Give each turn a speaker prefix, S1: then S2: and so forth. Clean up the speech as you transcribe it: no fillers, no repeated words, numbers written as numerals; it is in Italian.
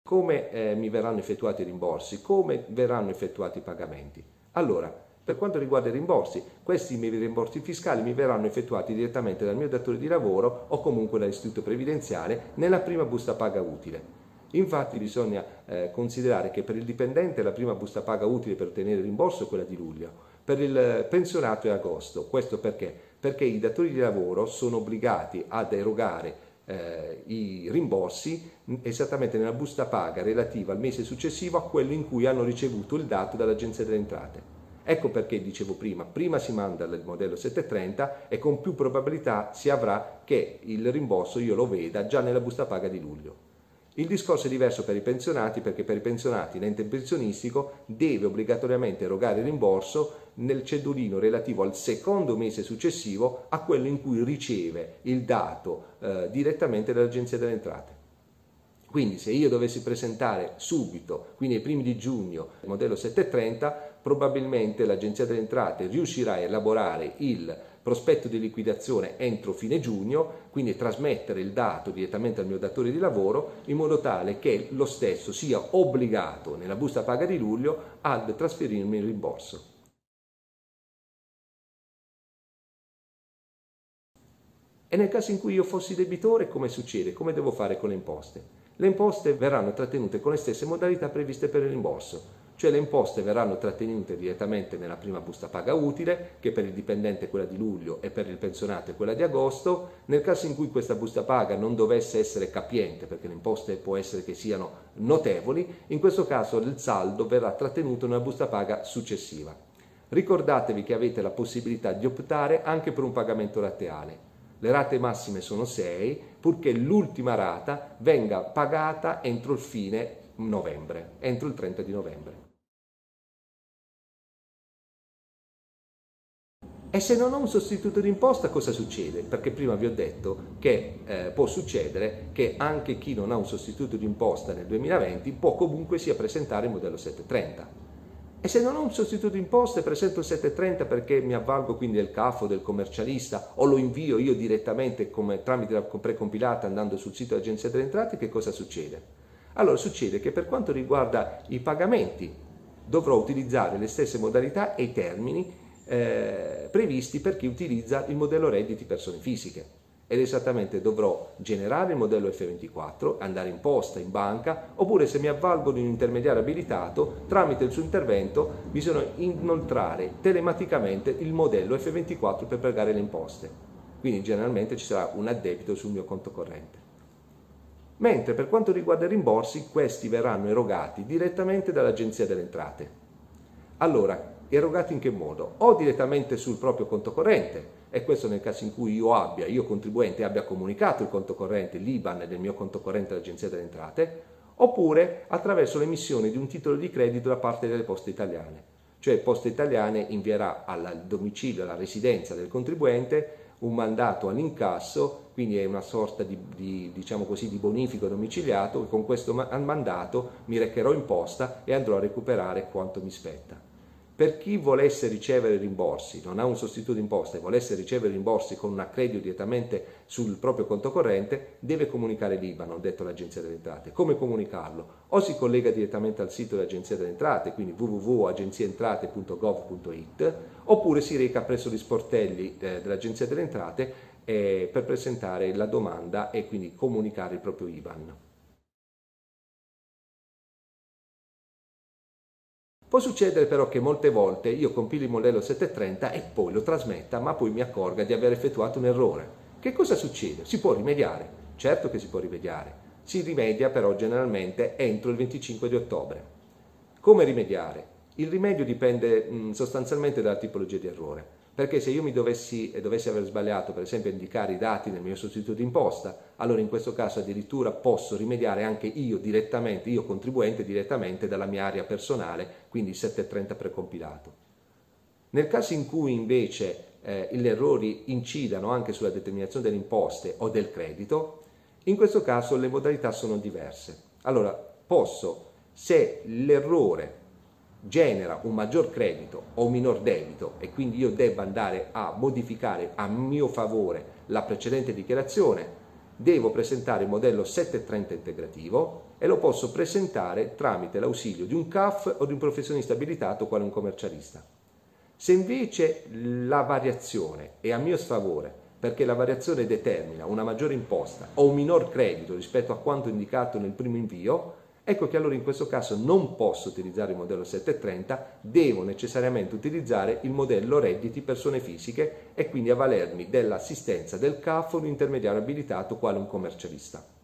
S1: come mi verranno effettuati i rimborsi, come verranno effettuati i pagamenti. Allora, per quanto riguarda i rimborsi, questi miei rimborsi fiscali mi verranno effettuati direttamente dal mio datore di lavoro o comunque dall'istituto previdenziale nella prima busta paga utile. Infatti bisogna considerare che per il dipendente la prima busta paga utile per ottenere il rimborso è quella di luglio, per il pensionato è agosto. Questo perché? Perché i datori di lavoro sono obbligati ad erogare i rimborsi esattamente nella busta paga relativa al mese successivo a quello in cui hanno ricevuto il dato dall'Agenzia delle Entrate. Ecco perché dicevo prima si manda il modello 730 e con più probabilità si avrà che il rimborso io lo veda già nella busta paga di luglio. Il discorso è diverso per i pensionati, perché per i pensionati l'ente pensionistico deve obbligatoriamente erogare il rimborso nel cedolino relativo al secondo mese successivo a quello in cui riceve il dato direttamente dall'Agenzia delle Entrate. Quindi se io dovessi presentare subito, quindi ai primi di giugno, il modello 730, probabilmente l'Agenzia delle Entrate riuscirà a elaborare il prospetto di liquidazione entro fine giugno, quindi trasmettere il dato direttamente al mio datore di lavoro in modo tale che lo stesso sia obbligato nella busta paga di luglio ad trasferirmi il rimborso. E nel caso in cui io fossi debitore, come succede? Come devo fare con le imposte? Le imposte verranno trattenute con le stesse modalità previste per il rimborso, cioè le imposte verranno trattenute direttamente nella prima busta paga utile, che per il dipendente è quella di luglio e per il pensionato è quella di agosto. Nel caso in cui questa busta paga non dovesse essere capiente, perché le imposte può essere che siano notevoli, in questo caso il saldo verrà trattenuto nella busta paga successiva. Ricordatevi che avete la possibilità di optare anche per un pagamento rateale. Le rate massime sono 6, purché l'ultima rata venga pagata entro il fine novembre, entro il 30 di novembre. E se non ho un sostituto d'imposta cosa succede? Perché prima vi ho detto che può succedere che anche chi non ha un sostituto d'imposta nel 2020 può comunque sia presentare il modello 730. E se non ho un sostituto d'imposta e presento il 730 perché mi avvalgo quindi del CAF o del commercialista o lo invio io direttamente tramite la precompilata andando sul sito dell'Agenzia delle Entrate, che cosa succede? Allora succede che per quanto riguarda i pagamenti dovrò utilizzare le stesse modalità e i termini previsti per chi utilizza il modello redditi persone fisiche. Ed esattamente dovrò generare il modello F24, andare in posta, in banca, oppure se mi avvalgo di un intermediario abilitato, tramite il suo intervento bisogna inoltrare telematicamente il modello F24 per pagare le imposte. Quindi generalmente ci sarà un addebito sul mio conto corrente. Mentre per quanto riguarda i rimborsi, questi verranno erogati direttamente dall'Agenzia delle Entrate. Allora, erogati in che modo? O direttamente sul proprio conto corrente, e questo nel caso in cui io contribuente abbia comunicato il conto corrente, l'IBAN del mio conto corrente all'Agenzia delle Entrate, oppure attraverso l'emissione di un titolo di credito da parte delle Poste Italiane. Cioè Poste Italiane invierà al domicilio, alla residenza del contribuente un mandato all'incasso, quindi è una sorta diciamo così, di bonifico domiciliato, e con questo mandato mi recherò in posta e andrò a recuperare quanto mi spetta. Per chi volesse ricevere rimborsi, non ha un sostituto d'imposta e volesse ricevere rimborsi con un accredito direttamente sul proprio conto corrente, deve comunicare l'IBAN, ho detto l'Agenzia delle Entrate. Come comunicarlo? O si collega direttamente al sito dell'Agenzia delle Entrate, quindi www.agenziaentrate.gov.it, oppure si reca presso gli sportelli dell'Agenzia delle Entrate per presentare la domanda e quindi comunicare il proprio IBAN. Può succedere però che molte volte io compili il modello 730 e poi lo trasmetta, ma poi mi accorga di aver effettuato un errore. Che cosa succede? Si può rimediare? Certo che si può rimediare. Si rimedia però generalmente entro il 25 di ottobre. Come rimediare? Il rimedio dipende sostanzialmente dalla tipologia di errore. Perché se io dovessi aver sbagliato, per esempio, a indicare i dati nel mio sostituto d'imposta, allora in questo caso addirittura posso rimediare anche io direttamente, io contribuente direttamente dalla mia area personale, quindi 730 precompilato. Nel caso in cui invece gli errori incidano anche sulla determinazione delle imposte o del credito, in questo caso le modalità sono diverse. Allora posso, se l'errore genera un maggior credito o un minor debito e quindi io debba andare a modificare a mio favore la precedente dichiarazione, devo presentare il modello 730 integrativo e lo posso presentare tramite l'ausilio di un CAF o di un professionista abilitato quale un commercialista. Se invece la variazione è a mio sfavore, perché la variazione determina una maggiore imposta o un minor credito rispetto a quanto indicato nel primo invio, ecco che allora in questo caso non posso utilizzare il modello 730, devo necessariamente utilizzare il modello redditi persone fisiche e quindi avvalermi dell'assistenza del CAF o un intermediario abilitato quale un commercialista.